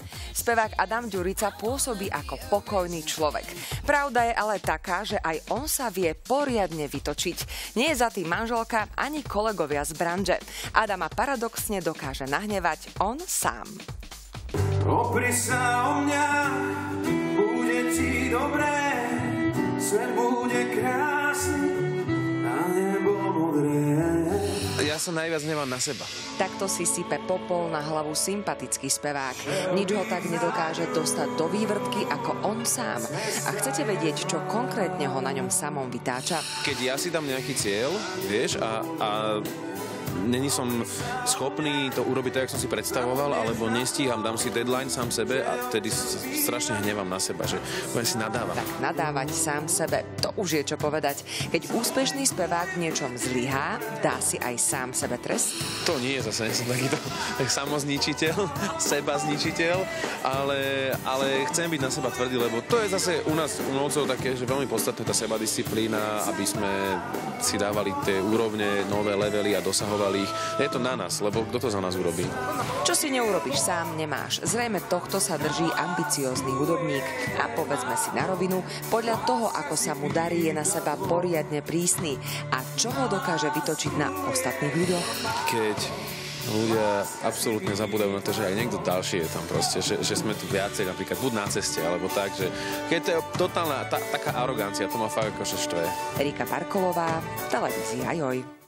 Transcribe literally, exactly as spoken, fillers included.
Spevák Adam Ďurica pôsobí ako pokojný človek. Pravda je ale taká, že aj on sa vie poriadne vytočiť. Nie je za tým manželka ani kolegovia z branže. Adama paradoxne dokáže nahnevať on sám. Opri sa o mňa, bude ti dobré, svet bude krásny a nebo modré. Ja sa najviac hnevám na seba. Takto si sype popol na hlavu sympatický spevák. Nič ho tak nedokáže dostať do vývrtky ako on sám. A chcete vedieť, čo konkrétne ho na ňom samom vytáča? Keď ja si dám nejaký cieľ, vieš, a, a není som schopný to urobiť tak, jak som si predstavoval, alebo nestíham, dám si deadline sám sebe a vtedy strašne hnevám na seba, že budem si nadávať. Tak nadávať sám sebe, to už je čo povedať. Keď úspešný spevák v niečom zlyhá, dá si aj sám sebe trest? To nie je zase, nie som takýto tak samozničiteľ, seba zničiteľ, ale, ale chcem byť na seba tvrdý, lebo to je zase u nás u novcov také, že veľmi podstatná tá sebadisciplína, aby sme si dávali tie úrovne, nové levely a dosahovali ich. Je to na nás, lebo kto to za nás urobí? Čo si neurobiš sám, nemáš. Zrejme tohto sa drží ambiciózny hudobník. A povedzme si na rovinu, podľa toho, ako sa mu darí, je na seba poriadne prísny. A čo ho dokáže vytočiť na ostatných ľuďoch? Keď ľudia absolútne zabúdajú na to, že aj niekto ďalší je tam proste, že, že sme tu viacej, napríklad buď na ceste, alebo tak, že keď to je totálna tá, taká arogancia, to ma fakt akože štve. Erika Parkolová, televízia Joj.